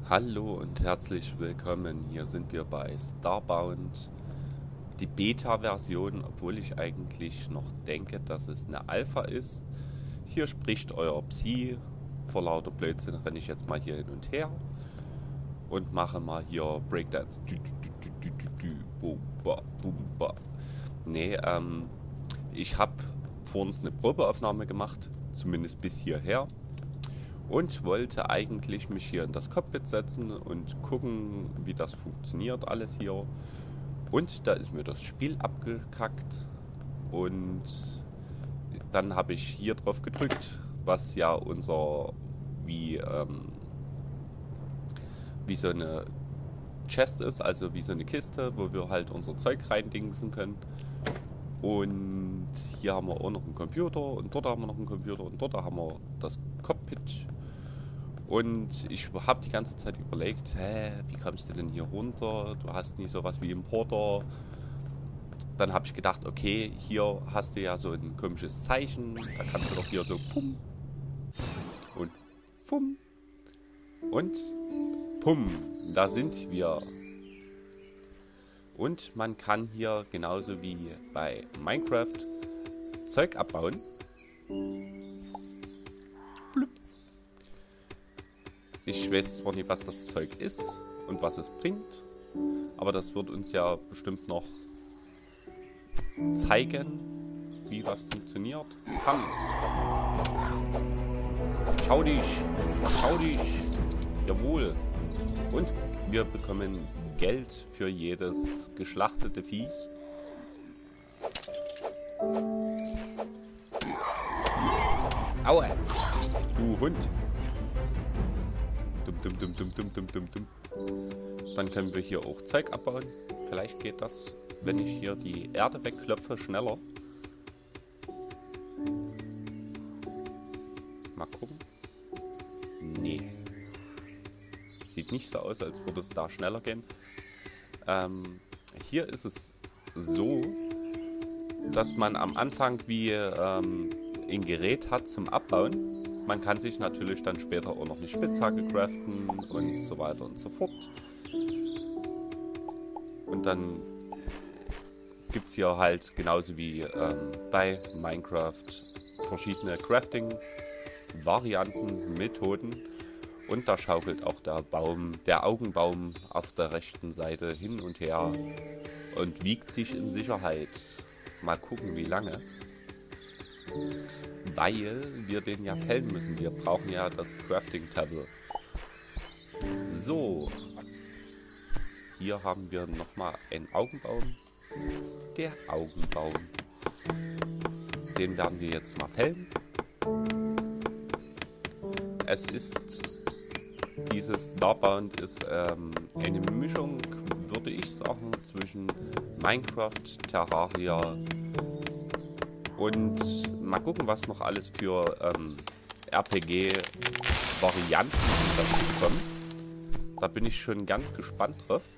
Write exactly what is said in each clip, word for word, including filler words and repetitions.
Hallo und herzlich willkommen. Hier sind wir bei Starbound, die Beta-Version, obwohl ich eigentlich noch denke, dass es eine Alpha ist. Hier spricht euer Psi. Vor lauter Blödsinn renne ich jetzt mal hier hin und her und mache mal hier Breakdance. Nee, ähm, ich habe vor uns eine Probeaufnahme gemacht, zumindest bis hierher. Und wollte eigentlich mich hier in das Cockpit setzen und gucken, wie das funktioniert alles hier. Und da ist mir das Spiel abgekackt. Und dann habe ich hier drauf gedrückt, was ja unser, wie, ähm, wie so eine Chest ist, also wie so eine Kiste, wo wir halt unser Zeug reindingsen können. Und hier haben wir auch noch einen Computer und dort haben wir noch einen Computer und dort haben wir das Cockpit. Und ich habe die ganze Zeit überlegt, hä, wie kommst du denn hier runter? Du hast nie sowas wie Importer. Dann habe ich gedacht, okay, hier hast du ja so ein komisches Zeichen. Da kannst du doch hier so pum und fum und pum. Da sind wir. Und man kann hier genauso wie bei Minecraft Zeug abbauen. Ich weiß zwar nicht, was das Zeug ist und was es bringt, aber das wird uns ja bestimmt noch zeigen, wie was funktioniert. Pam! Schau dich! Schau dich! Jawohl! Und wir bekommen Geld für jedes geschlachtete Viech. Aua! Du Hund! Dum, dum, dum, dum, dum, dum, dum. Dann können wir hier auch Zeug abbauen. Vielleicht geht das, wenn ich hier die Erde wegklopfe, schneller. Mal gucken. Nee. Sieht nicht so aus, als würde es da schneller gehen. Ähm, hier ist es so, dass man am Anfang wie ähm, ein Gerät hat zum Abbauen. Man kann sich natürlich dann später auch noch eine Spitzhacke craften und so weiter und so fort. Und dann gibt es hier halt genauso wie ähm, bei Minecraft verschiedene Crafting-Varianten, Methoden. Und da schaukelt auch der Baum, der Augenbaum auf der rechten Seite hin und her und wiegt sich in Sicherheit. Mal gucken, wie lange. Weil wir den ja fällen müssen. Wir brauchen ja das Crafting Table. So. Hier haben wir nochmal einen Augenbaum. Der Augenbaum. Den werden wir jetzt mal fällen. Es ist... Dieses Starbound ist ähm, eine Mischung, würde ich sagen, zwischen Minecraft, Terraria und mal gucken, was noch alles für ähm, R P G-Varianten dazu kommen. Da bin ich schon ganz gespannt drauf.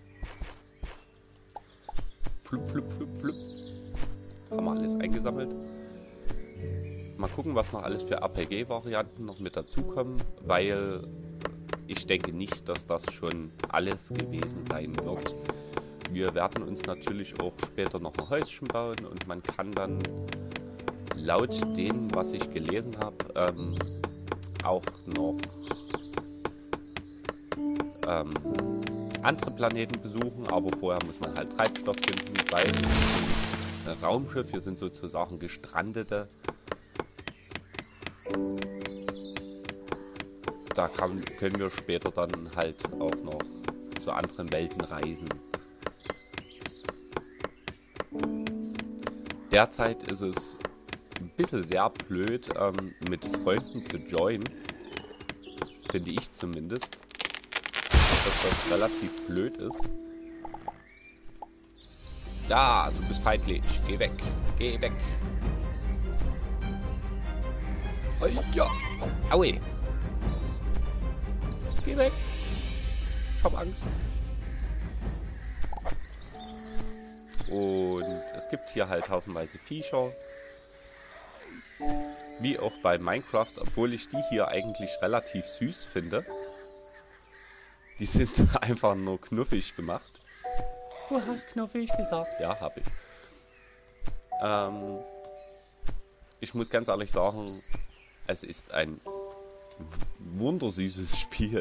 Flup, flup, flup, flup. Haben wir alles eingesammelt. Mal gucken, was noch alles für R P G-Varianten noch mit dazukommen, weil ich denke nicht, dass das schon alles gewesen sein wird. Wir werden uns natürlich auch später noch ein Häuschen bauen und man kann dann laut dem, was ich gelesen habe, ähm, auch noch ähm, andere Planeten besuchen, aber vorher muss man halt Treibstoff finden, weil ein Raumschiff, wir sind sozusagen Gestrandete. Da kann, können wir später dann halt auch noch zu anderen Welten reisen. Derzeit ist es ein bisschen sehr blöd, ähm, mit Freunden zu joinen. Finde ich zumindest. Dass das relativ blöd ist. Ja, du bist feindlich. Geh weg. Geh weg. Oh, ja. Aue. Geh weg. Ich hab Angst. Und es gibt hier halt haufenweise Viecher. Wie auch bei Minecraft, obwohl ich die hier eigentlich relativ süß finde. Die sind einfach nur knuffig gemacht. Du hast knuffig gesagt. Ja, hab ich. Ähm, ich muss ganz ehrlich sagen, es ist ein wundersüßes Spiel.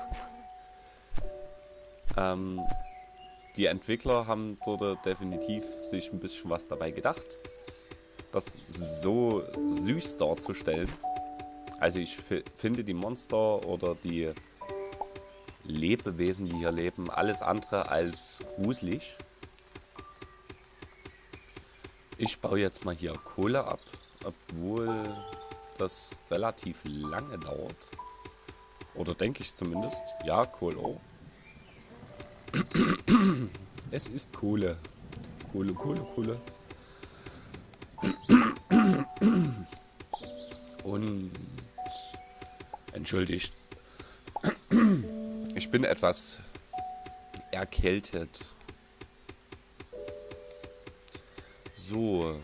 ähm, die Entwickler haben dort definitiv sich ein bisschen was dabei gedacht, das so süß darzustellen. Also ich finde die Monster oder die Lebewesen, die hier leben, alles andere als gruselig. Ich baue jetzt mal hier Kohle ab, obwohl das relativ lange dauert. Oder denke ich zumindest. Ja, Kohle. Oh. Es ist Kohle. Kohle, Kohle, Kohle. Und entschuldigt. Ich bin etwas erkältet. So.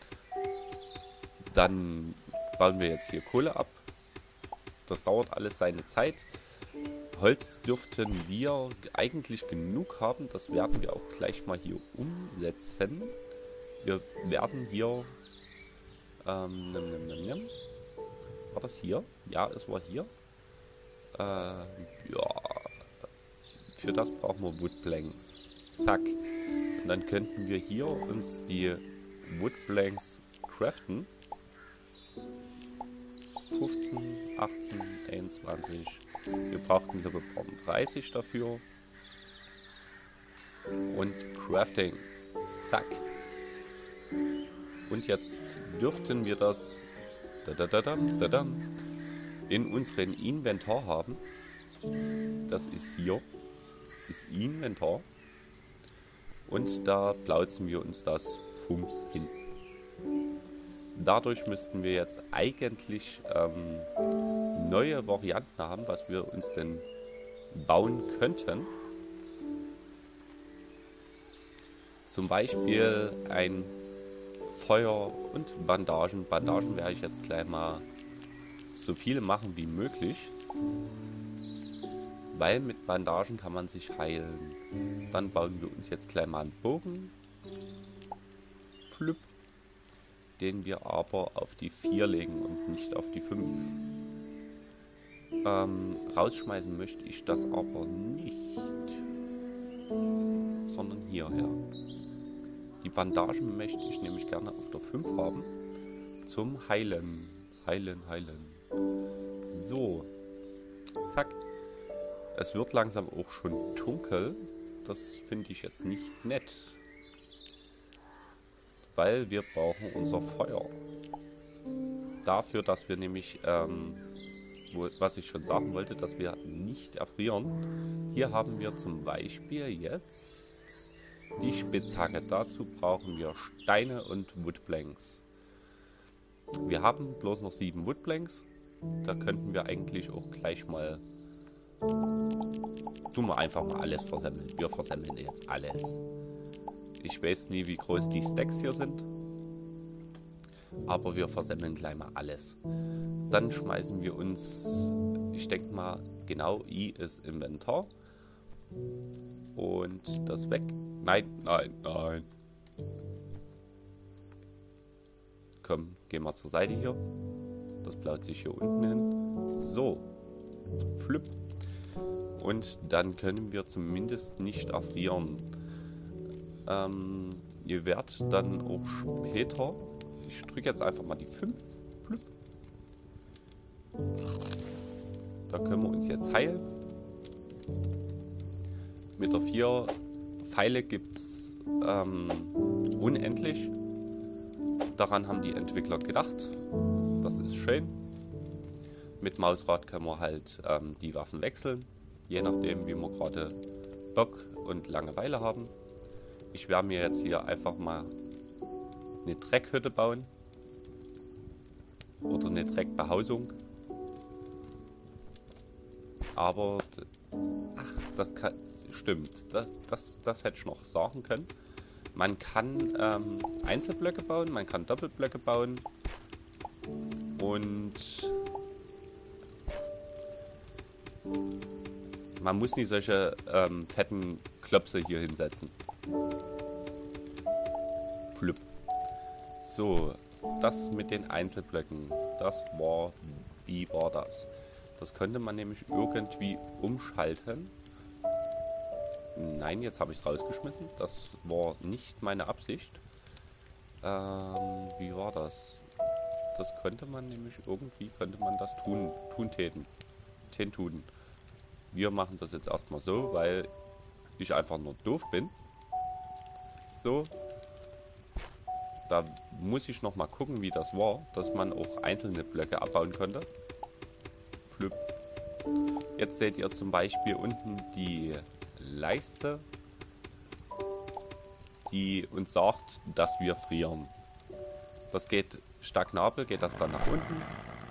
Dann bauen wir jetzt hier Kohle ab. Das dauert alles seine Zeit. Holz dürften wir eigentlich genug haben. Das werden wir auch gleich mal hier umsetzen. Wir werden hier... Ähm, nimm, nimm, nimm, nimm. War das hier? Ja, es war hier. Äh, ja. Für das brauchen wir Woodplanks. Zack. Und dann könnten wir hier uns die Woodplanks craften. fünfzehn, achtzehn, einundzwanzig. Wir brauchten hier dreißig dafür. Und Crafting. Zack. Und jetzt dürften wir das in unserem Inventar haben. Das ist hier. Ist Inventar. Und da plauzen wir uns das vom hin. Dadurch müssten wir jetzt eigentlich ähm, neue Varianten haben, was wir uns denn bauen könnten. Zum Beispiel ein Feuer und Bandagen. Bandagen werde ich jetzt gleich mal so viele machen wie möglich. Weil mit Bandagen kann man sich heilen. Dann bauen wir uns jetzt gleich mal einen Bogen. Flip. Den wir aber auf die vier legen und nicht auf die fünf. Ähm, rausschmeißen möchte ich das aber nicht. Sondern hierher. Die Bandagen möchte ich nämlich gerne auf der fünf haben. Zum Heilen. Heilen, heilen. So. Zack. Es wird langsam auch schon dunkel. Das finde ich jetzt nicht nett. Weil wir brauchen unser Feuer. Dafür, dass wir nämlich, ähm, wo, was ich schon sagen wollte, dass wir nicht erfrieren. Hier haben wir zum Beispiel jetzt die Spitzhacke. Dazu brauchen wir Steine und Woodplanks. Wir haben bloß noch sieben Woodplanks. Da könnten wir eigentlich auch gleich mal... Tun wir einfach mal alles versemmeln. Wir versemmeln jetzt alles. Ich weiß nie, wie groß die Stacks hier sind. Aber wir versemmeln gleich mal alles. Dann schmeißen wir uns, ich denke mal, genau I ist Inventar. Und das weg. Nein, nein, nein. Komm, gehen wir zur Seite hier. Das blaut sich hier unten hin. So. Flip. Und dann können wir zumindest nicht erfrieren. Ähm, ihr werdet dann auch später, ich drücke jetzt einfach mal die fünf, blüpp. Da können wir uns jetzt heilen. Mit der vier Pfeile gibt es ähm, unendlich. Daran haben die Entwickler gedacht. Das ist schön. Mit Mausrad können wir halt ähm, die Waffen wechseln, je nachdem wie wir gerade Bock und Langeweile haben. Ich werde mir jetzt hier einfach mal eine Dreckhütte bauen. Oder eine Dreckbehausung. Aber, ach, das kann, stimmt, das, das, das hätte ich noch sagen können. Man kann ähm, Einzelblöcke bauen, man kann Doppelblöcke bauen. Und Man muss nicht solche ähm, fetten Klöpse hier hinsetzen. Flip. So, das mit den Einzelblöcken, das war, wie war das? Das könnte man nämlich irgendwie umschalten. Nein, jetzt habe ich es rausgeschmissen. Das war nicht meine Absicht. Ähm, wie war das? Das könnte man nämlich irgendwie, könnte man das tun, tun täten. Ten tun. Wir machen das jetzt erstmal so, weil ich einfach nur doof bin. So. Da muss ich noch mal gucken, wie das war, dass man auch einzelne Blöcke abbauen konnte. Flip. Jetzt seht ihr zum Beispiel unten die Leiste, die uns sagt, dass wir frieren. Das geht stagnabel, geht das dann nach unten.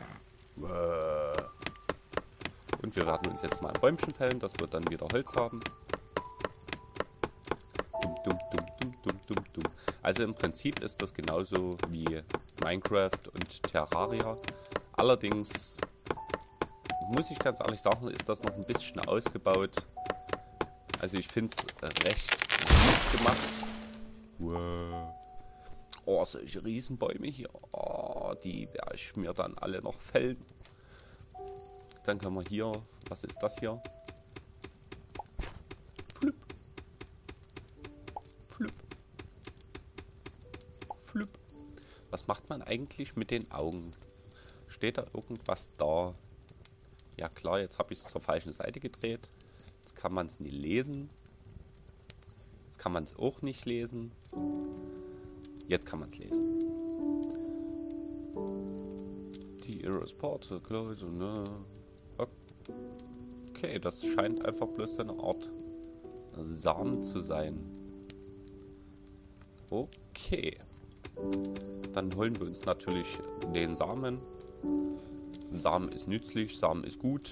Und wir werden uns jetzt mal ein Bäumchen fällen, dass wir dann wieder Holz haben. Dumm, dumm, dumm, dumm, dumm, dumm, dumm. Also im Prinzip ist das genauso wie Minecraft und Terraria. Allerdings muss ich ganz ehrlich sagen, ist das noch ein bisschen ausgebaut. Also ich finde es recht süß gemacht. Wow. Oh, solche Riesenbäume hier. Oh, die werde ich mir dann alle noch fällen. Dann können wir hier, was ist das hier? Flip. Flip. Flip. Was macht man eigentlich mit den Augen? Steht da irgendwas da? Ja klar, jetzt habe ich es zur falschen Seite gedreht. Jetzt kann man es nicht lesen. Jetzt kann man es auch nicht lesen. Jetzt kann man es lesen. Die Aerosport, ne? Okay, das scheint einfach bloß eine Art Samen zu sein. Okay. Dann holen wir uns natürlich den Samen. Samen ist nützlich, Samen ist gut.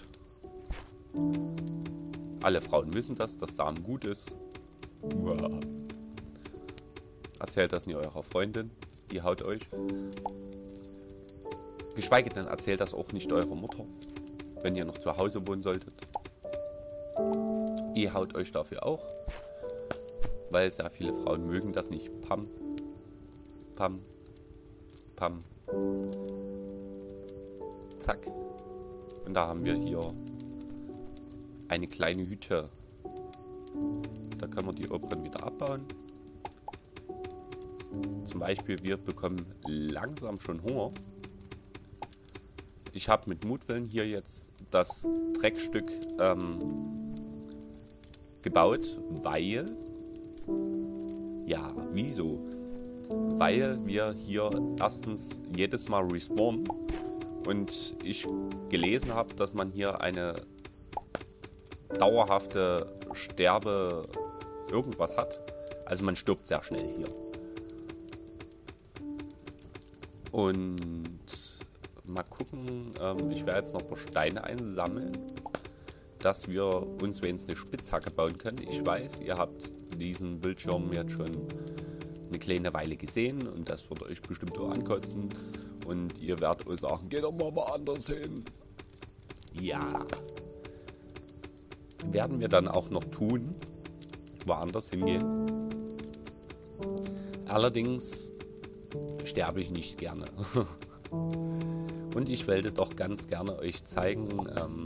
Alle Frauen wissen das, dass Samen gut ist. Wow. Erzählt das nicht eurer Freundin, die haut euch. Geschweige denn, erzählt das auch nicht eurer Mutter, wenn ihr noch zu Hause wohnen solltet. Ihr haut euch dafür auch, weil sehr viele Frauen mögen das nicht. Pam, pam, pam, zack. Und da haben wir hier eine kleine Hütte. Da können wir die oberen wieder abbauen. Zum Beispiel, wir bekommen langsam schon Hunger. Ich habe mit Mutwillen hier jetzt das Dreckstück ähm, gebaut, weil, ja, wieso? Weil wir hier erstens jedes Mal respawnen und ich gelesen habe, dass man hier eine dauerhafte Sterbe irgendwas hat. Also man stirbt sehr schnell hier. Und mal gucken, ähm, ich werde jetzt noch ein paar Steine einsammeln, dass wir uns wenigstens eine Spitzhacke bauen können. Ich weiß, ihr habt diesen Bildschirm jetzt schon eine kleine Weile gesehen und das wird euch bestimmt auch ankotzen. Und ihr werdet euch sagen, geht doch mal woanders hin. Ja. Werden wir dann auch noch tun, woanders hingehen. Allerdings sterbe ich nicht gerne. Und ich wollte doch ganz gerne euch zeigen, ähm,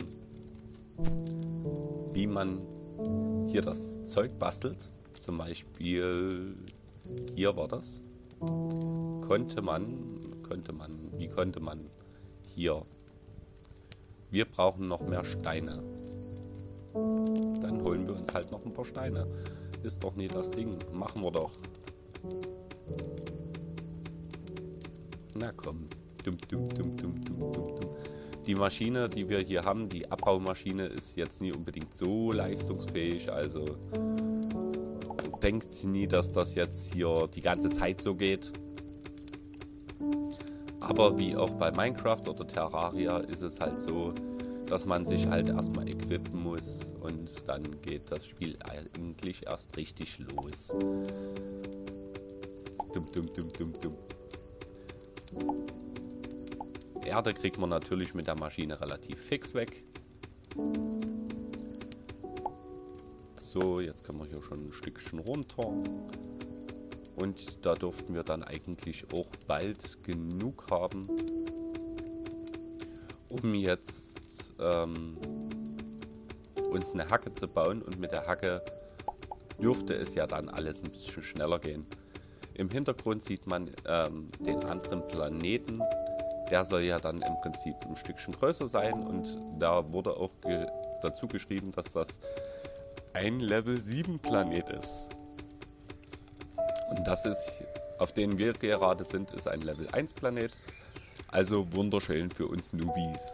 wie man hier das Zeug bastelt. Zum Beispiel, hier war das. Konnte man, könnte man, wie konnte man hier. Wir brauchen noch mehr Steine. Dann holen wir uns halt noch ein paar Steine. Ist doch nicht das Ding. Machen wir doch. Na komm. Dum, dum, dum, dum, dum, dum, dum. Die Maschine, die wir hier haben, die Abbaumaschine, ist jetzt nie unbedingt so leistungsfähig. Also denkt nie, dass das jetzt hier die ganze Zeit so geht. Aber wie auch bei Minecraft oder Terraria ist es halt so, dass man sich halt erstmal equippen muss und dann geht das Spiel eigentlich erst richtig los. Dum, dum, dum, dum, dum. Erde kriegt man natürlich mit der Maschine relativ fix weg. So, jetzt können wir hier schon ein Stückchen runter. Und da durften wir dann eigentlich auch bald genug haben, um jetzt ähm, uns eine Hacke zu bauen. Und mit der Hacke dürfte es ja dann alles ein bisschen schneller gehen. Im Hintergrund sieht man ähm, den anderen Planeten. Der soll ja dann im Prinzip ein Stückchen größer sein. Und da wurde auch ge- dazu geschrieben, dass das ein Level sieben Planet ist. Und das ist, auf dem wir gerade sind, ist ein Level eins Planet. Also wunderschön für uns Newbies.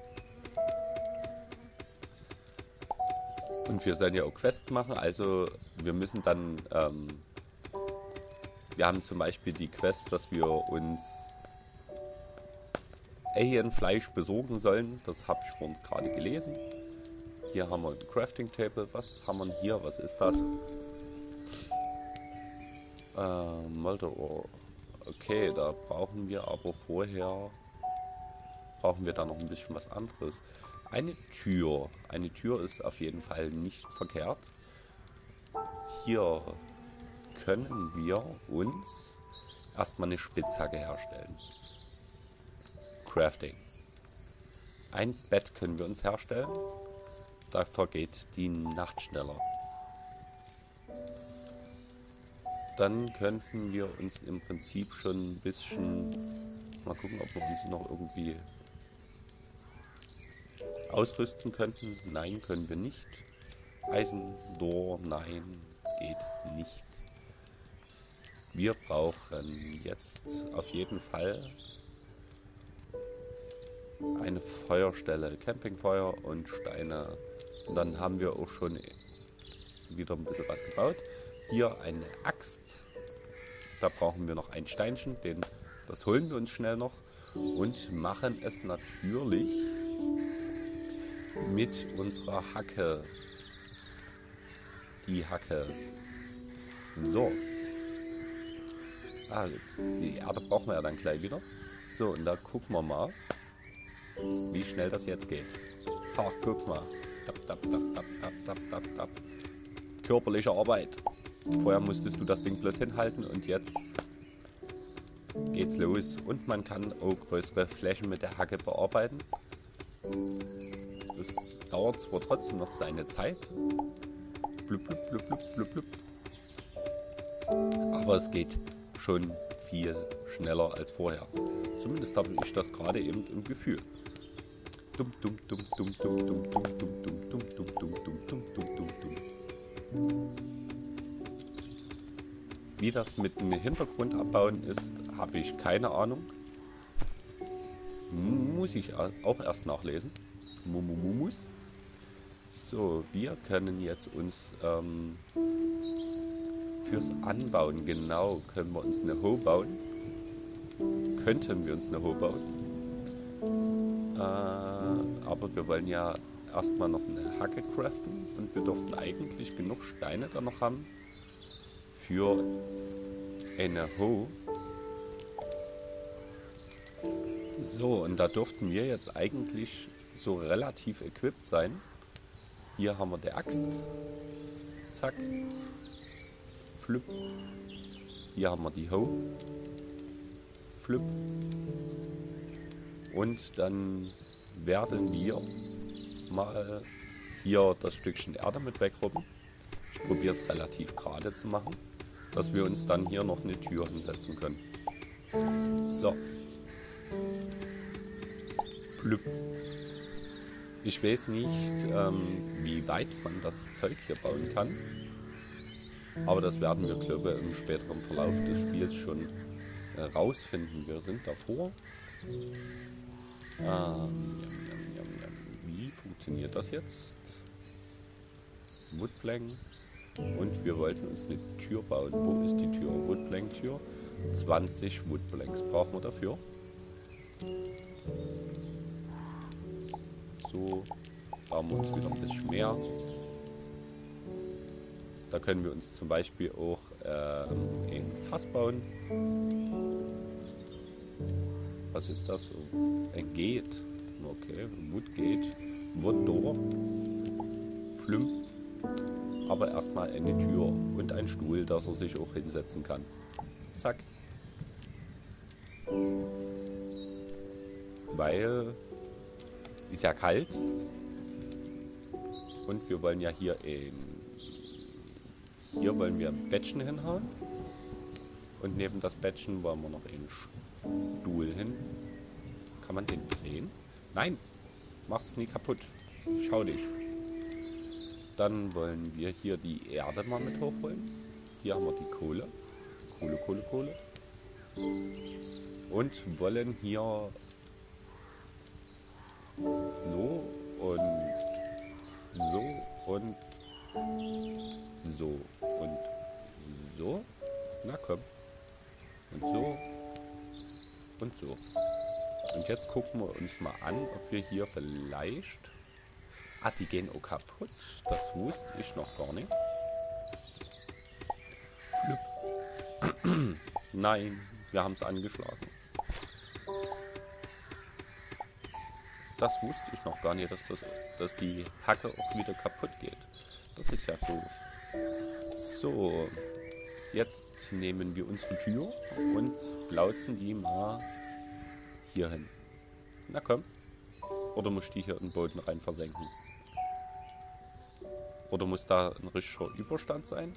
Und wir sollen ja auch Quest machen, also wir müssen dann, ähm, wir haben zum Beispiel die Quest, dass wir uns Alienfleisch besorgen sollen. Das habe ich vor uns gerade gelesen. Hier haben wir ein Crafting Table. Was haben wir denn hier? Was ist das? Äh, Molderohr. Okay, da brauchen wir aber vorher, brauchen wir da noch ein bisschen was anderes. Eine Tür. Eine Tür ist auf jeden Fall nicht verkehrt. Hier können wir uns erstmal eine Spitzhacke herstellen. Crafting. Ein Bett können wir uns herstellen. Da vergeht die Nacht schneller. Dann könnten wir uns im Prinzip schon ein bisschen, mal gucken, ob wir uns noch irgendwie ausrüsten könnten. Nein, können wir nicht. Eisendor, nein, geht nicht. Wir brauchen jetzt auf jeden Fall eine Feuerstelle, Campingfeuer und Steine. Und dann haben wir auch schon wieder ein bisschen was gebaut. Hier eine Axt. Da brauchen wir noch ein Steinchen. Den, das holen wir uns schnell noch. Und machen es natürlich mit unserer Hacke. Die Hacke. So. Ah, die Erde brauchen wir ja dann gleich wieder. So, und da gucken wir mal, wie schnell das jetzt geht. Ach, guck mal. Tap, tap, tap, tap, tap, tap, tap, tap. Körperliche Arbeit. Vorher musstest du das Ding bloß hinhalten und jetzt geht's los. Und man kann auch größere Flächen mit der Hacke bearbeiten. Es dauert zwar trotzdem noch seine Zeit. Blub, blub, blub, blub, blub, blub. Aber es geht schon viel schneller als vorher. Zumindest habe ich das gerade eben im Gefühl. Dum dum dum dum dum dum dum dum dum dum dum dum dum dum dum dum. Wie das mit dem Hintergrund abbauen ist, habe ich keine Ahnung. Muss ich auch erst nachlesen. Mumumus. So, wir können jetzt uns ähm, fürs Anbauen, genau, können wir uns eine Hoe bauen. Könnten wir uns eine Hoe bauen. Äh, aber wir wollen ja erstmal noch eine Hacke craften und wir durften eigentlich genug Steine da noch haben für eine Hoe. So, und da durften wir jetzt eigentlich so relativ equipped sein. Hier haben wir die Axt. Zack. Flip. Hier haben wir die Hoe. Flip. Und dann werden wir mal hier das Stückchen Erde mit wegrobben. Ich probiere es relativ gerade zu machen, dass wir uns dann hier noch eine Tür hinsetzen können. So. Blüpp. Ich weiß nicht, ähm, wie weit man das Zeug hier bauen kann. Aber das werden wir, glaube ich, im späteren Verlauf des Spiels schon äh, rausfinden. Wir sind davor. Ähm, jam, jam, jam, jam. Wie funktioniert das jetzt? Woodplank. Und wir wollten uns eine Tür bauen. Wo ist die Tür? Woodplank-Tür. zwanzig Woodplanks brauchen wir dafür. So, bauen wir uns wieder ein bisschen mehr. Da können wir uns zum Beispiel auch ähm, ein Fass bauen. Was ist das? Ein Gate. Okay, Wood Gate. Wood Door. Flüm. Aber erstmal eine Tür und ein Stuhl, dass er sich auch hinsetzen kann. Zack. Weil ist ja kalt. Und wir wollen ja hier ein... Hier wollen wir ein Bettchen hinhauen. Und neben das Bettchen wollen wir noch einen Stuhl hin. Kann man den drehen? Nein! Mach's nie kaputt. Schau dich. Dann wollen wir hier die Erde mal mit hochholen. Hier haben wir die Kohle. Kohle, Kohle, Kohle. Und wollen hier so und so und so und so. Na komm. Und so und so. Und jetzt gucken wir uns mal an, ob wir hier vielleicht... Ah, die gehen auch kaputt. Das wusste ich noch gar nicht. Flip. Nein, wir haben es angeschlagen. Das wusste ich noch gar nicht, dass, das, dass die Hacke auch wieder kaputt geht. Das ist ja doof. So, jetzt nehmen wir unsere Tür und blauzen die mal hier hin. Na komm. Oder muss ich die hier in den Boden rein versenken? Oder muss da ein richtiger Überstand sein?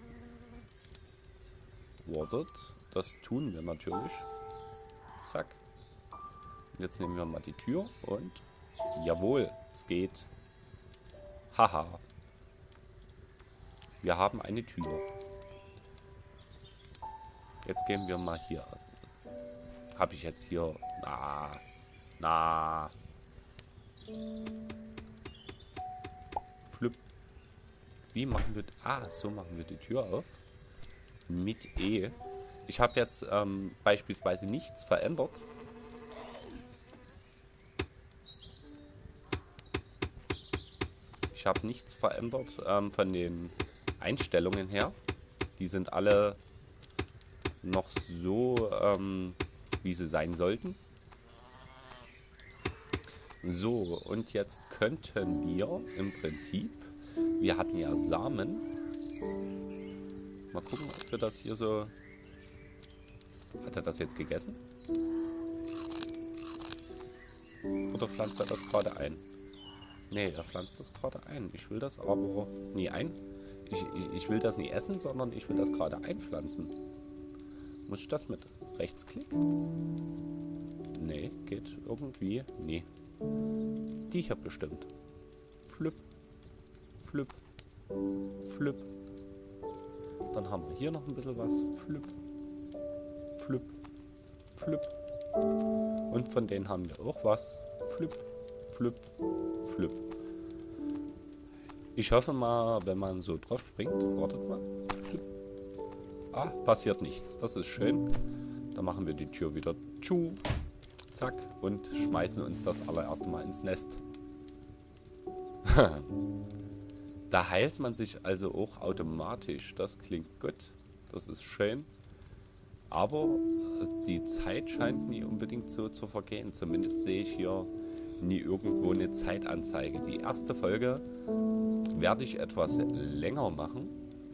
Wartet. Das tun wir natürlich. Zack. Und jetzt nehmen wir mal die Tür und... Jawohl, es geht. Haha. Wir haben eine Tür. Jetzt gehen wir mal hier. Habe ich jetzt hier... Na... Na... Flip. Wie machen wir... Ah, so machen wir die Tür auf. Mit E. Ich habe jetzt ähm, beispielsweise nichts verändert. Ich habe nichts verändert ähm, von den Einstellungen her. Die sind alle noch so, ähm, wie sie sein sollten. So, und jetzt könnten wir im Prinzip, wir hatten ja Samen. Mal gucken, ob wir das hier so... Hat er das jetzt gegessen? Oder pflanzt er das gerade ein? Nee, er pflanzt das gerade ein. Ich will das aber nie ein... Ich, ich, ich will das nie essen, sondern ich will das gerade einpflanzen. Muss ich das mit Rechtsklick? Nee, geht irgendwie... Nee. Die hier bestimmt. Flip. Flip. Flip. Dann haben wir hier noch ein bisschen was. Flip. Flip. Flip. Und von denen haben wir auch was. Flip. Flip. Flip. Ich hoffe mal, wenn man so drauf springt, wartet mal. Ah, passiert nichts. Das ist schön. Dann machen wir die Tür wieder zu. Zack. Und schmeißen uns das allererste Mal ins Nest. Da heilt man sich also auch automatisch. Das klingt gut. Das ist schön. Aber die Zeit scheint nie unbedingt so zu vergehen. Zumindest sehe ich hier nie irgendwo eine Zeitanzeige. Die erste Folge werde ich etwas länger machen,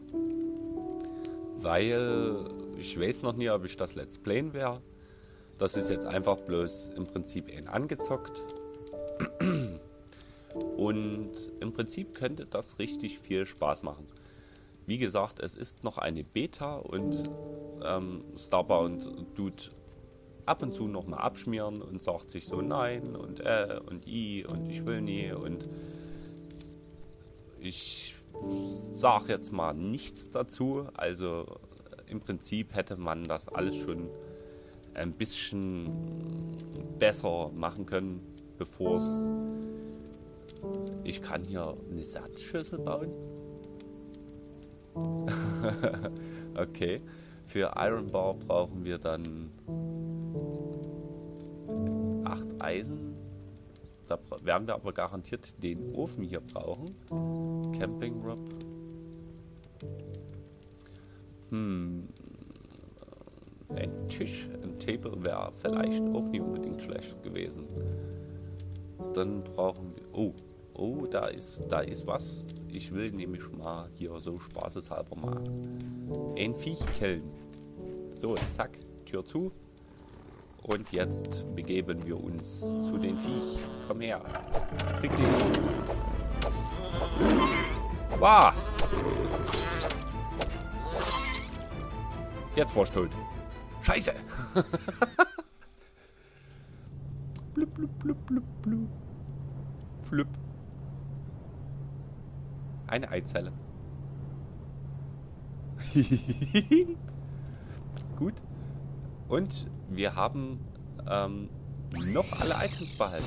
weil ich weiß noch nie, ob ich das Let's Playen werde. Das ist jetzt einfach bloß im Prinzip ein angezockt. Und im Prinzip könnte das richtig viel Spaß machen. Wie gesagt, es ist noch eine Beta und ähm, Starbound tut ab und zu nochmal abschmieren und sagt sich so nein und äh und i und ich will nie und ich sage jetzt mal nichts dazu. Also im Prinzip hätte man das alles schon ein bisschen besser machen können, bevor es... Ich kann hier eine Satzschüssel bauen. Okay. Für Iron Bar brauchen wir dann acht Eisen. Da werden wir aber garantiert den Ofen hier brauchen. Camping Rob. Hm. Ein Tisch, ein Table wäre vielleicht auch nicht unbedingt schlecht gewesen. Dann brauchen wir... Oh, Oh, da ist, da ist was. Ich will nämlich mal hier so spaßeshalber mal ein Viech killen. So, zack, Tür zu. Und jetzt begeben wir uns zu den Viech. Komm her. Ich krieg dich. Wow. Jetzt war ich tot. Scheiße. blub, blub, blub, blub, blub. Flip. Eine Eizelle. Gut. Und wir haben ähm, noch alle Items behalten.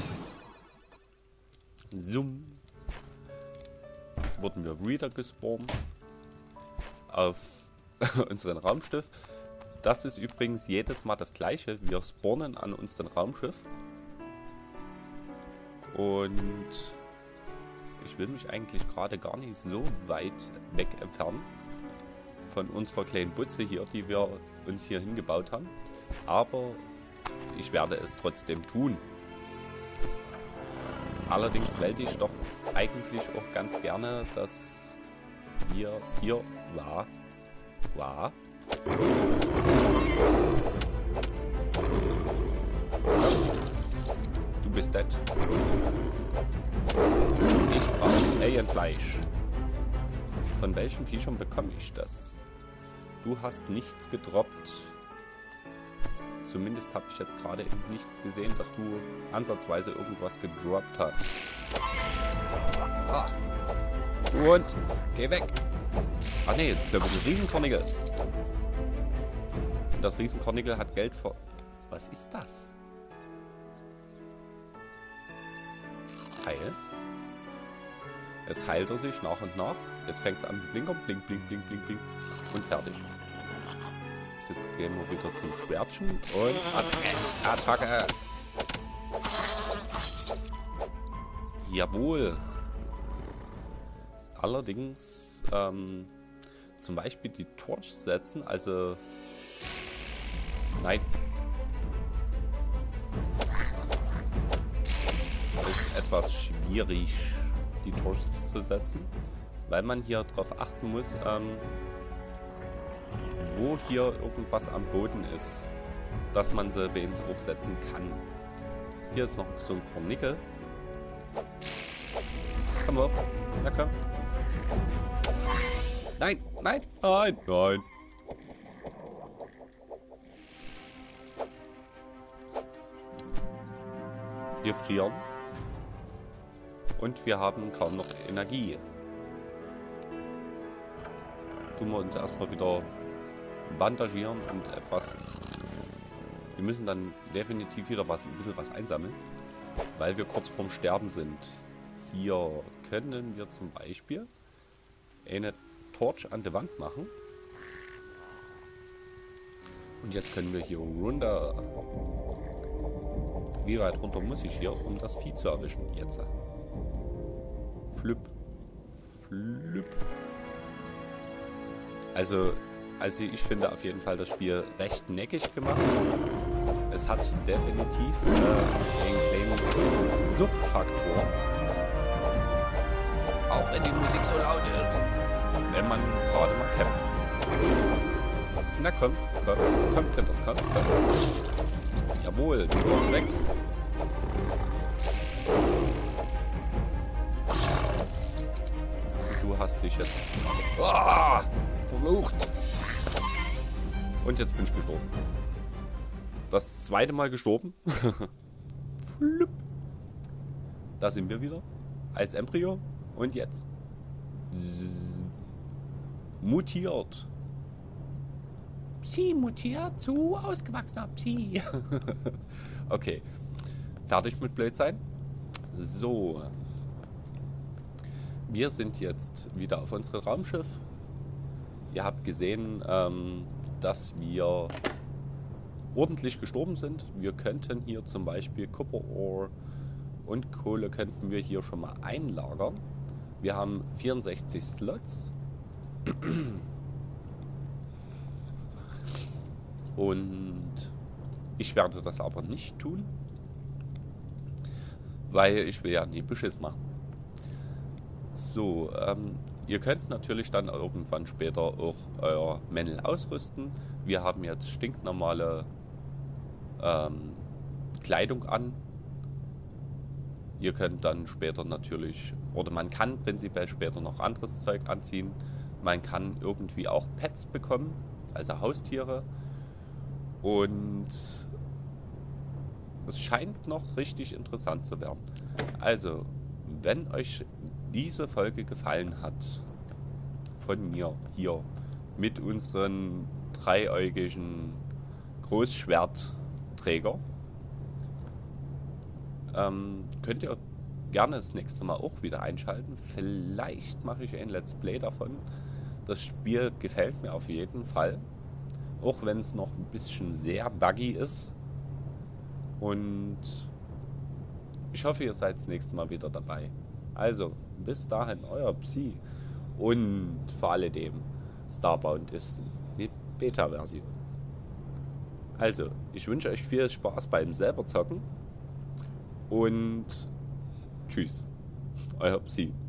Zoom. Wurden wir wieder gespawnt auf unseren Raumschiff. Das ist übrigens jedes Mal das gleiche. Wir spawnen an unserem Raumschiff. Und ich will mich eigentlich gerade gar nicht so weit weg entfernen von unserer kleinen Butze hier, die wir uns hier hingebaut haben. Aber ich werde es trotzdem tun. Allerdings wollte ich doch eigentlich auch ganz gerne, dass wir hier war, war. Du bist dead. Ich brauche Alienfleisch. Von welchen Viechern bekomme ich das? Du hast nichts gedroppt. Zumindest habe ich jetzt gerade eben nichts gesehen, dass du ansatzweise irgendwas gedroppt hast. Ah. Du Hund, geh weg. Ach nee, ist glaube ich ein Riesenkornigel. Und das Riesenkornigel hat Geld vor... Was ist das? Heil. Jetzt heilt er sich nach und nach. Jetzt fängt es an mit Blinkern. Blink, blink, blink, blink, blink. Und fertig. Jetzt gehen wir wieder zum Schwertchen. Und Attacke. Attacke. Jawohl. Allerdings ähm, zum Beispiel die Torch setzen. Also... Nein. Das ist etwas schwierig, die Torch zu setzen, weil man hier darauf achten muss, ähm, wo hier irgendwas am Boden ist, dass man sie wenigstens auch setzen kann. Hier ist noch so ein Kornigel. Komm hoch. Na komm. Nein, nein, nein, nein. Wir frieren. Und wir haben kaum noch Energie. Tun wir uns erstmal wieder bandagieren und etwas. Wir müssen dann definitiv wieder was, ein bisschen was einsammeln, weil wir kurz vorm Sterben sind. Hier können wir zum Beispiel eine Torch an der Wand machen. Und jetzt können wir hier runter. Wie weit runter muss ich hier, um das Vieh zu erwischen? Jetzt. Flip. Flip. Also, also ich finde auf jeden Fall das Spiel recht neckig gemacht. Es hat definitiv äh, einen kleinen Suchtfaktor. Auch wenn die Musik so laut ist. Wenn man gerade mal kämpft. Na kommt, kommt, kommt, kommt, das kommt, kommt. Jawohl, du warst weg. Du hast dich jetzt... Oh, verflucht. Und jetzt bin ich gestorben. Das zweite Mal gestorben. Flip. Da sind wir wieder. Als Embryo. Und jetzt. Mutiert. Psi mutiert zu ausgewachsener Psi. Okay. Fertig mit Blödsein. So. Wir sind jetzt wieder auf unserem Raumschiff. Ihr habt gesehen, ähm, dass wir ordentlich gestorben sind. Wir könnten hier zum Beispiel Copper Ore und Kohle könnten wir hier schon mal einlagern. Wir haben vierundsechzig Slots. Und ich werde das aber nicht tun, weil ich will ja nie Beschiss machen. So, ähm, ihr könnt natürlich dann irgendwann später auch euer Männel ausrüsten. Wir haben jetzt stinknormale ähm, Kleidung an. Ihr könnt dann später natürlich, oder man kann prinzipiell später noch anderes Zeug anziehen. Man kann irgendwie auch Pets bekommen, also Haustiere. Und es scheint noch richtig interessant zu werden. Also, wenn euch diese Folge gefallen hat, von mir hier mit unseren dreiäugigen Großschwertträger, ähm, könnt ihr gerne das nächste Mal auch wieder einschalten. Vielleicht mache ich ein Let's Play davon. Das Spiel gefällt mir auf jeden Fall. Auch wenn es noch ein bisschen sehr buggy ist. Und ich hoffe, ihr seid das nächste Mal wieder dabei. Also, bis dahin, euer Psi. Und vor alledem, Starbound ist eine Beta-Version. Also, ich wünsche euch viel Spaß beim selber zocken. Und tschüss, euer Psi.